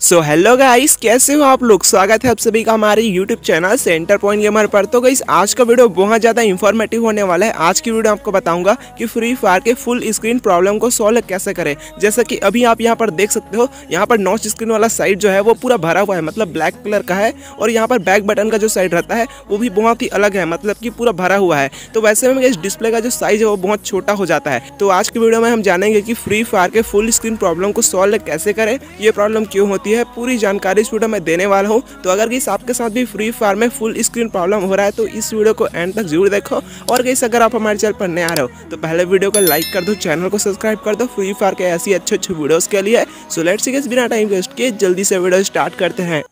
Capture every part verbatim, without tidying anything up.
So hello guys, कैसे हो आप लोग। स्वागत है आप सभी का हमारे YouTube channel centre point gamer पर। तो गाइस आज का वीडियो बहुत ज़्यादा इंफॉर्मेटिव होने वाला है। आज की वीडियो आपको बताऊंगा कि फ्री फायर के फुल स्क्रीन प्रॉब्लम को सॉल्व कैसे करें। जैसा कि अभी आप यहां पर देख सकते हो, यहां पर नॉच स्क्रीन वाला साइड जो है वो पूरा भरा हुआ है, मतलब ब्लैक कलर का है। और यहाँ पर बैक बटन का जो साइड रहता है वो भी बहुत ही अलग है, मतलब कि पूरा भरा हुआ है। तो वैसे में इस डिस्प्ले का जो साइज है वो बहुत छोटा हो जाता है। तो आज की वीडियो में हम जानेंगे कि फ्री फायर के फुल स्क्रीन प्रॉब्लम को सॉल्व कैसे करें, ये प्रॉब्लम क्यों होती है, पूरी जानकारी इस वीडियो में देने वाला हूं। तो अगर गाइस आपके साथ भी फ्री फायर में फुल स्क्रीन प्रॉब्लम हो रहा है तो इस वीडियो को एंड तक जरूर देखो। और गाइस अगर आप हमारे चैनल पर नए आ रहे हो तो पहले वीडियो को लाइक कर दो, चैनल को सब्सक्राइब कर दो फ्री फायर के ऐसी अच्छे अच्छे वीडियोस के लिए। सो लेट्स सी गाइस, बिना टाइम वेस्ट किए जल्दी से वीडियो स्टार्ट करते हैं।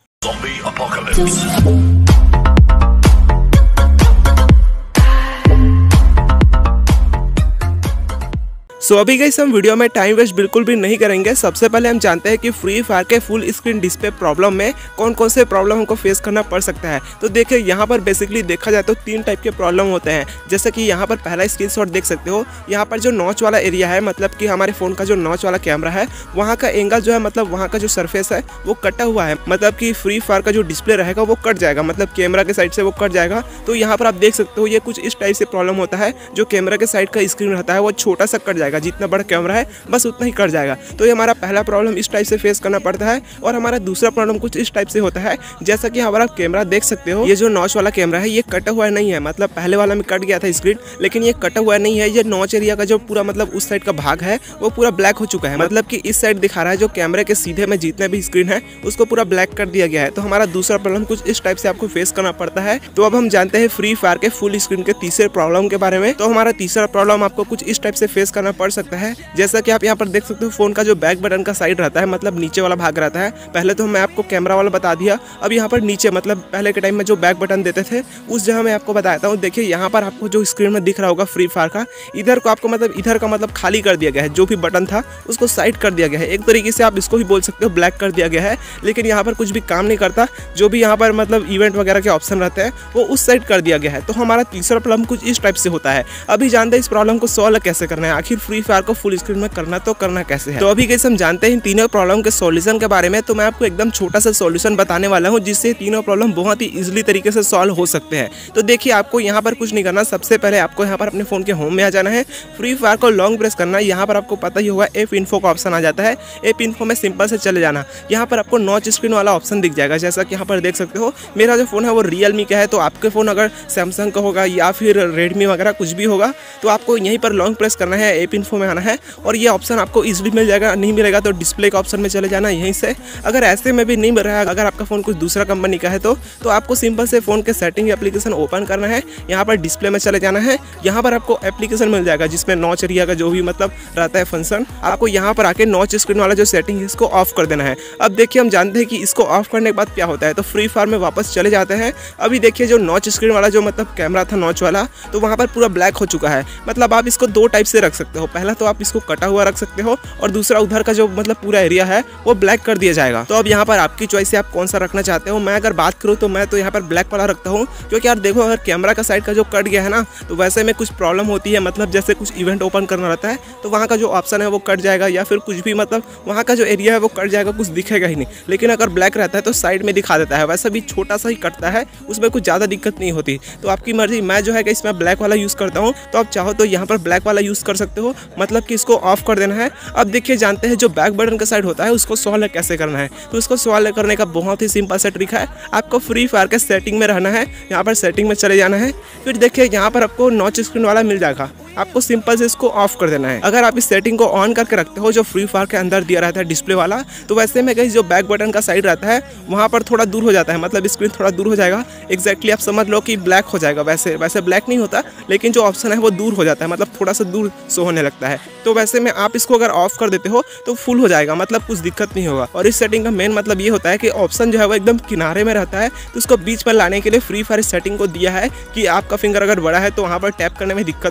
सो so, अभी गाइस हम वीडियो में टाइम वेस्ट बिल्कुल भी नहीं करेंगे। सबसे पहले हम जानते हैं कि फ्री फायर के फुल स्क्रीन डिस्प्ले प्रॉब्लम में कौन कौन से प्रॉब्लम हमको फेस करना पड़ सकता है। तो देखिए यहाँ पर बेसिकली देखा जाए तो तीन टाइप के प्रॉब्लम होते हैं। जैसे कि यहाँ पर पहला स्क्रीनशॉट देख सकते हो, यहाँ पर जो नॉच वाला एरिया है, मतलब कि हमारे फ़ोन का जो नॉच वाला कैमरा है वहाँ का एंगल जो है, मतलब वहाँ का जो सरफेस है वो कटा हुआ है। मतलब कि फ्री फायर का जो डिस्प्ले रहेगा वो कट जाएगा, मतलब कैमरा के साइड से वो कट जाएगा। तो यहाँ पर आप देख सकते हो ये कुछ इस टाइप से प्रॉब्लम होता है। जो कैमरा के साइड का स्क्रीन रहता है वो छोटा सा कट जाएगा, जितना बड़ा कैमरा है बस उतना ही कट जाएगा। तो ये हमारा पहला प्रॉब्लम इस टाइप से फेस करना पड़ता है। और हमारा दूसरा प्रॉब्लम कुछ इस टाइप से होता है, जैसा कि हमारा कैमरा देख सकते हो, ये जो नॉच वाला कैमरा है ये कटा हुआ नहीं है। मतलब पहले वाला में कट गया था स्क्रीन, लेकिन ये कटा हुआ नहीं है। ये नॉच एरिया का जो पूरा मतलब उस साइड का भाग है वो पूरा ब्लैक हो चुका है। मतलब कि इस साइड दिखा रहा है जो कैमरे के सीधे में जितने भी स्क्रीन है उसको पूरा ब्लैक कर दिया गया है। तो हमारा दूसरा प्रॉब्लम कुछ इस टाइप से आपको फेस करना पड़ता है। तो अब हम जानते हैं फ्री फायर के फुल स्क्रीन के तीसरे प्रॉब्लम के बारे में। तो हमारा तीसरा प्रॉब्लम आपको कुछ इस टाइप से फेस करना पड़ सकता है। जैसा कि आप यहाँ पर देख सकते हो, फोन का जो बैक बटन का साइड रहता है, मतलब नीचे वाला भाग रहता है। पहले तो मैं आपको कैमरा वाला बता दिया, अब यहाँ पर नीचे मतलब पहले के टाइम में जो बैक बटन देते थे उस जगह मैं आपको बताता हूँ। देखिए यहाँ पर आपको जो स्क्रीन में दिख रहा होगा फ्री फायर का, इधर को आपको मतलब इधर का मतलब खाली कर दिया गया है। जो भी बटन था उसको साइड कर दिया गया है। एक तरीके से आप इसको भी बोल सकते हो ब्लैक कर दिया गया है, लेकिन यहाँ पर कुछ भी काम नहीं करता। जो भी यहाँ पर मतलब इवेंट वगैरह के ऑप्शन रहते हैं वो उस साइड कर दिया गया है। तो हमारा तीसरा प्रॉब्लम कुछ इस टाइप से होता है। अभी जानते हैं इस प्रॉब्लम को सॉल्व कैसे करना है, आखिर फ्री फायर को फुल स्क्रीन में करना तो करना कैसे है। तो अभी कैसे हम जानते हैं इन तीनों प्रॉब्लम के सॉल्यूशन के बारे में। तो मैं आपको एकदम छोटा सा सॉल्यूशन बताने वाला हूं जिससे तीनों प्रॉब्लम बहुत ही इजीली तरीके से सॉल्व हो सकते हैं। तो देखिए आपको यहाँ पर कुछ नहीं करना। सबसे पहले आपको यहाँ पर अपने फोन के होम में आ जाना है, फ्री फायर को लॉन्ग प्रेस करना है। यहाँ पर आपको पता ही होगा ऐप इन्फो का ऑप्शन आ जाता है। ऐप इन्फो में सिंपल से चले जाना, यहाँ पर आपको नॉच स्क्रीन वाला ऑप्शन दिख जाएगा। जैसा कि यहाँ पर देख सकते हो, मेरा जो फोन है वो रियलमी का है। तो आपके फोन अगर सैमसंग का होगा या फिर रेडमी वगैरह कुछ भी होगा तो आपको यहीं पर लॉन्ग प्रेस करना है, ऐप इन्फो में आना है और ये ऑप्शन आपको इजीली मिल जाएगा। नहीं मिलेगा तो डिस्प्ले का ऑप्शन में चले जाना यहीं से। अगर ऐसे में भी नहीं मिल रहा है, अगर आपका फोन कुछ दूसरा कंपनी का है तो तो आपको सिंपल से फोन के सेटिंग एप्लीकेशन ओपन करना है, यहाँ पर डिस्प्ले में चले जाना है। यहाँ पर आपको एप्लीकेशन मिल जाएगा जिसमें नॉच एरिया का जो भी मतलब रहता है फंक्शन, आपको यहाँ पर आके नॉच स्क्रीन वाला जो सेटिंग है इसको ऑफ कर देना है। अब देखिए हम जानते हैं कि इसको ऑफ करने के बाद क्या होता है। तो फ्री फायर में वापस चले जाते हैं। अभी देखिए जो नॉच स्क्रीन वाला जो मतलब कैमरा था नॉच वाला, तो वहाँ पर पूरा ब्लैक हो चुका है। मतलब आप इसको दो टाइप से रख सकते हो। पहला तो आप इसको कटा हुआ रख सकते हो और दूसरा उधर का जो मतलब पूरा एरिया है वो ब्लैक कर दिया जाएगा। तो अब यहाँ पर आपकी चॉइस है आप कौन सा रखना चाहते हो। मैं अगर बात करूँ तो मैं तो यहाँ पर ब्लैक वाला रखता हूँ, क्योंकि यार देखो अगर कैमरा का साइड का जो कट गया है ना तो वैसे में कुछ प्रॉब्लम होती है। मतलब जैसे कुछ इवेंट ओपन करना रहता है तो वहाँ का जो ऑप्शन है वो कट जाएगा, या फिर कुछ भी मतलब वहाँ का जो एरिया है वो कट जाएगा, कुछ दिखेगा ही नहीं। लेकिन अगर ब्लैक रहता है तो साइड में दिखा देता है, वैसा भी छोटा सा ही कटता है, उसमें कुछ ज़्यादा दिक्कत नहीं होती। तो आपकी मर्जी। मैं जो है कि इसमें ब्लैक वाला यूज़ करता हूँ, तो आप चाहो तो यहाँ पर ब्लैक वाला यूज़ कर सकते हो। मतलब कि इसको ऑफ कर देना है। अब देखिए जानते हैं जो बैक बटन का साइड होता है उसको सॉल्व कैसे करना है। तो इसको सॉल्व करने का बहुत ही सिंपल सा ट्रिक है। आपको फ्री फायर के सेटिंग में रहना है, यहाँ पर सेटिंग में चले जाना है। फिर देखिए यहाँ पर आपको नॉच स्क्रीन वाला मिल जाएगा, आपको सिंपल से इसको ऑफ कर देना है। अगर आप इस सेटिंग को ऑन करके रखते हो जो फ्री फायर के अंदर दिया रहता है डिस्प्ले वाला, तो वैसे में गाइस जो बैक बटन का साइड रहता है वहाँ पर थोड़ा दूर हो जाता है, मतलब स्क्रीन थोड़ा दूर हो जाएगा। एक्जैक्टली आप समझ लो कि ब्लैक हो जाएगा। वैसे वैसे ब्लैक नहीं होता, लेकिन जो ऑप्शन है वो दूर हो जाता है, मतलब थोड़ा सा दूर शो होने लगता है। तो वैसे में आप इसको अगर ऑफ कर देते हो तो फुल हो जाएगा, मतलब कुछ दिक्कत नहीं होगा। और इस सेटिंग का मेन मतलब ये होता है कि ऑप्शन जो है वो एकदम किनारे में रहता है, तो उसको बीच पर लाने के लिए फ्री फायर सेटिंग को दिया है कि आपका फिंगर अगर बड़ा है तो वहाँ पर टैप करने में दिक्कत होती है,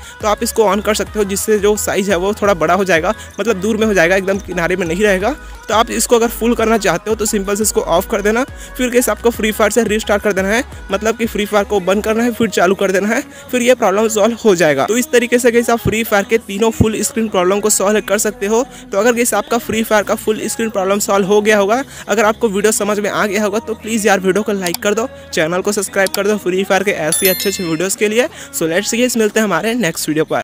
तो आप इसको ऑन कर सकते हो, जिससे जो साइज़ है वो थोड़ा बड़ा हो जाएगा, मतलब दूर में हो जाएगा, एकदम किनारे में नहीं रहेगा। तो आप इसको अगर फुल करना चाहते हो तो सिंपल से इसको ऑफ कर देना, फिर कैसे आपको फ्री फायर से रीस्टार्ट कर देना है, मतलब कि फ्री फायर को बंद करना है फिर चालू कर देना है, फिर ये प्रॉब्लम सॉल्व हो जाएगा। तो इस तरीके से गाइस आप फ्री फायर के तीनों फुल स्क्रीन प्रॉब्लम को सॉल्व कर सकते हो। तो अगर गाइस आपका फ्री फायर का फुल स्क्रीन प्रॉब्लम सॉल्व हो गया होगा, अगर आपको वीडियो समझ में आ गया होगा, तो प्लीज़ यार वीडियो को लाइक कर दो, चैनल को सब्सक्राइब कर दो फ्री फायर के ऐसे अच्छे अच्छे वीडियोज़ के लिए। सो लेट्स गाइस मिलते हैं हमारे नेक्स्ट वीडियो पर।